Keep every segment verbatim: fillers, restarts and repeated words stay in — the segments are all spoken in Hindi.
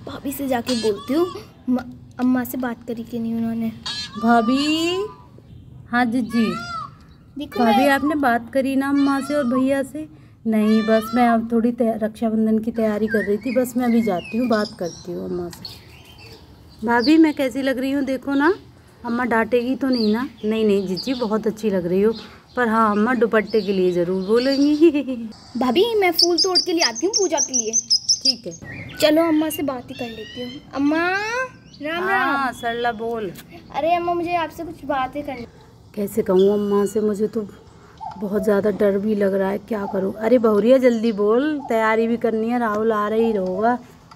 भाभी से जाके बोलती हूँ अम्मा से बात करी कि नहीं उन्होंने। भाभी। हाँ जीजी। भाभी आपने बात करी ना अम्मा से और भैया से? नहीं, बस मैं अब थोड़ी रक्षाबंधन की तैयारी कर रही थी, बस मैं अभी जाती हूँ, बात करती हूँ अम्मा से। भाभी मैं कैसी लग रही हूँ देखो ना, अम्मा डांटेगी तो नहीं ना? नहीं नहीं जीजी बहुत अच्छी लग रही हो, पर हाँ अम्मा दुपट्टे के लिए ज़रूर बोलेंगी। भाभी मैं फूल तोड़ के लिए आती हूँ पूजा के लिए। ठीक है चलो अम्मा से बात ही कर लेती हूँ। अम्मा राम राम। हाँ सरला बोल। अरे अम्मा मुझे आपसे कुछ बातें करनी। कैसे कहूँ अम्मा से, मुझे तो बहुत ज़्यादा डर भी लग रहा है, क्या करूँ? अरे बहुरिया जल्दी बोल, तैयारी भी करनी है, राहुल आ रही होगा।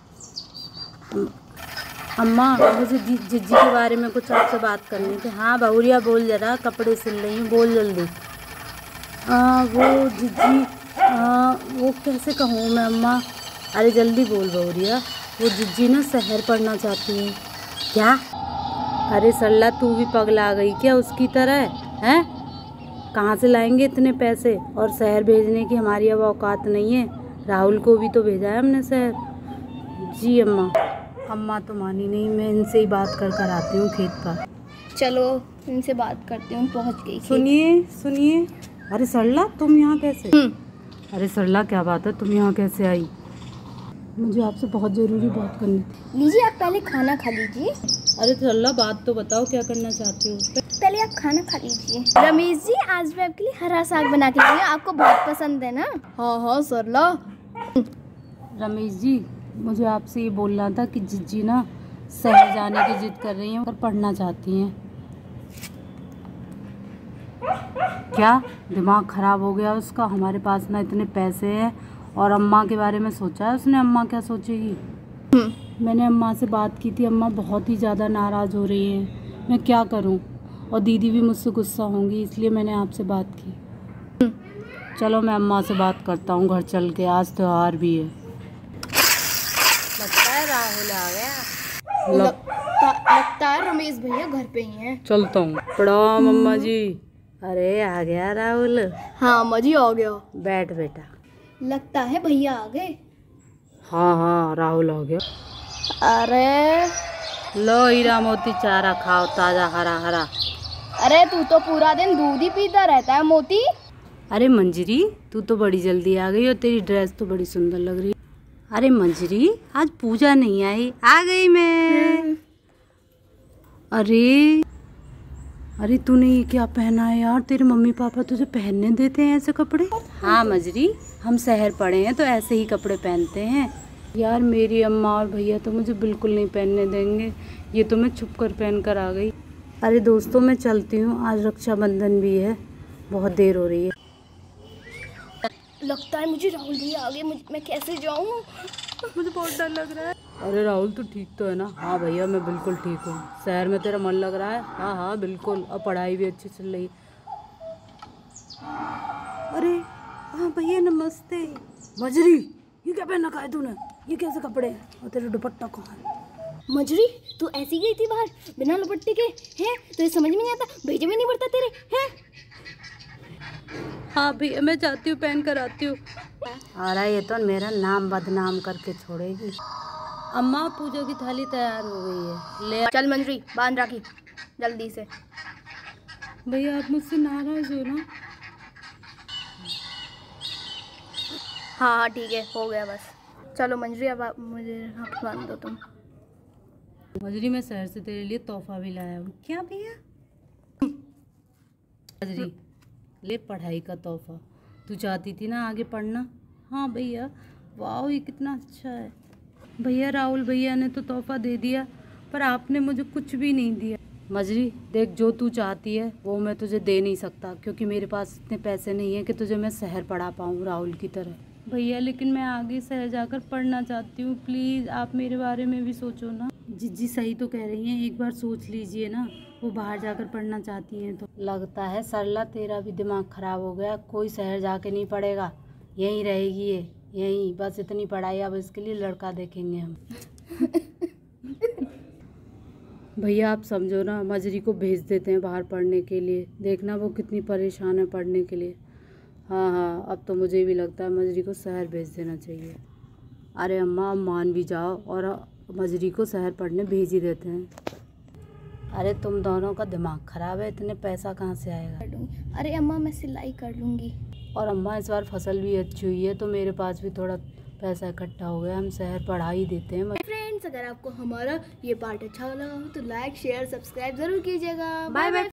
अम्मा मुझे जिज्जी के बारे में कुछ आपसे बात करनी थी। हाँ बहुरिया बोल, जरा कपड़े सिल रही हूँ, बोल जल्दी। आ, वो जिज्जी आ, वो कैसे कहूँ मैं अम्मा? अरे जल्दी बोल बहुरिया। वो जिज्जी ना शहर पढ़ना चाहती है। क्या? अरे सरला तू भी पगला गई क्या उसकी तरह? हैं कहाँ से लाएंगे इतने पैसे? और शहर भेजने की हमारी अब औकात नहीं है। राहुल को भी तो भेजा है हमने शहर। जी अम्मा। अम्मा तो मानी नहीं, मैं इनसे ही बात कर कर आती हूँ खेत पर। चलो इनसे बात करती हूँ, पहुँच गई। सुनिए सुनिए। अरे सरला तुम यहाँ कैसे? अरे सरला क्या बात है, तुम यहाँ कैसे आई? मुझे आपसे बहुत ज़रूरी बात करनी थी। लीजिए आप पहले खाना खा लीजिए। अरे सरला बात तो बताओ, क्या करना चाहती हो? पहले आप खाना खा लीजिए। रमेश जी आज मैं आपके लिए हरा साग बना के लाई हूँ, आपको बहुत पसंद है ना? हाँ हाँ सरला। रमेश जी मुझे आपसे ये बोलना था कि जिज्जी ना शहर जाने की जिद कर रही हैं और पढ़ना चाहती हैं। क्या दिमाग ख़राब हो गया उसका? हमारे पास ना इतने पैसे हैं और अम्मा के बारे में सोचा है उसने, अम्मा क्या सोचेगी? मैंने अम्मा से बात की थी, अम्मा बहुत ही ज़्यादा नाराज़ हो रही हैं, मैं क्या करूं? और दीदी भी मुझसे गुस्सा होंगी, इसलिए मैंने आपसे बात की। चलो मैं अम्मा से बात करता हूं घर चल के, आज त्योहार भी है। लगता है राहुल आ गया। लग... लगता, लगता है रमेश भैया घर पे ही हैं। चलता हूँ। प्रणाम अम्मा जी। अरे आ गया राहुल? हाँ अम्मा जी आ गया। बैठ बेटा। लगता है भैया आ गए। हाँ हाँ राहुल आ गया। अरे लो हीरा मोती चारा खाओ, ताज़ा हरा हरा। अरे तू तो पूरा दिन दूध ही पीता रहता है मोती। अरे मंजरी तू तो बड़ी जल्दी आ गई और तेरी ड्रेस तो बड़ी सुंदर लग रही है। अरे मंजरी आज पूजा नहीं आई? आ गई मैं। अरे अरे तूने ये क्या पहना है यार? तेरे मम्मी पापा तुझे पहनने देते हैं ऐसे कपड़े? हाँ मंजरी हम शहर पढ़े हैं तो ऐसे ही कपड़े पहनते हैं यार। मेरी अम्मा और भैया तो मुझे बिल्कुल नहीं पहनने देंगे, ये तो मैं छुप कर पहन कर आ गई। अरे दोस्तों मैं चलती हूँ, आज रक्षाबंधन भी है, बहुत देर हो रही है। लगता है मुझे राहुल भैया आ गए, मैं कैसे जाऊँ? मुझे बहुत डर लग रहा है। अरे राहुल तू ठीक तो है ना? हाँ भैया मैं बिल्कुल ठीक हूँ। शहर में तेरा मन लग रहा है? हाँ हाँ बिल्कुल, और पढ़ाई भी अच्छी चल रही है। अरे हाँ भैया नमस्ते। मजरी ये क्या पहन रखा है तूने? ये कैसे कपड़े हैं? और तेरा दुपट्टा कहाँ है? मजरी तू ऐसी गई थी बाहर बिना दुपट्टे के? हैं तो ये समझ में नहीं आता, भेजे में नहीं पड़ता तेरे हैं? हाँ भैया मैं जाती हूँ, पहन कर आती हूँ। अरे ये तो मेरा नाम बदनाम करके छोड़ेगी। अम्मा पूजा की थाली तैयार हो गई है, ले चल मंजरी बांध राखी जल्दी से। भैया आप मुझसे नाराज हो ना? हाँ हाँ ठीक है हो गया बस। चलो मंजरी अब आप मुझे राखी बांध दो तुम। मजरी मैं शहर से तेरे लिए तोहफा भी लाया हूँ। क्या भैया? मजरी ले पढ़ाई का तोहफा, तू चाहती थी ना आगे पढ़ना? हाँ भैया। वाह ये कितना अच्छा है। भैया राहुल भैया ने तो तोहफा दे दिया पर आपने मुझे कुछ भी नहीं दिया। मजरी देख जो तू चाहती है वो मैं तुझे दे नहीं सकता, क्योंकि मेरे पास इतने पैसे नहीं है कि तुझे मैं शहर पढ़ा पाऊँ राहुल की तरह। भैया लेकिन मैं आगे शहर जाकर पढ़ना चाहती हूँ, प्लीज़ आप मेरे बारे में भी सोचो ना। जिज्जी सही तो कह रही हैं, एक बार सोच लीजिए ना, वो बाहर जाकर पढ़ना चाहती हैं तो। लगता है सरला तेरा भी दिमाग ख़राब हो गया, कोई शहर जाके नहीं पढ़ेगा, यहीं रहेगी ये, यहीं बस इतनी पढ़ाई, अब इसके लिए लड़का देखेंगे हम। भैया आप समझो ना, मजरी को भेज देते हैं बाहर पढ़ने के लिए, देखना वो कितनी परेशान है पढ़ने के लिए। हाँ हाँ अब तो मुझे भी लगता है मजरी को शहर भेज देना चाहिए। अरे अम्मा मान भी जाओ और मजरी को शहर पढ़ने भेज ही देते हैं। अरे तुम दोनों का दिमाग खराब है, इतने पैसा कहाँ से आएगा? कर लूँगी। अरे अम्मा मैं सिलाई कर लूँगी। और अम्मा इस बार फसल भी अच्छी हुई है तो मेरे पास भी थोड़ा पैसा इकट्ठा हो गया, हम शहर पढ़ा ही देते हैं। फ्रेंड्स, अगर आपको हमारा ये पार्ट अच्छा लगा हो तो लाइक शेयर सब्सक्राइब जरूर कीजिएगा। Bye bye.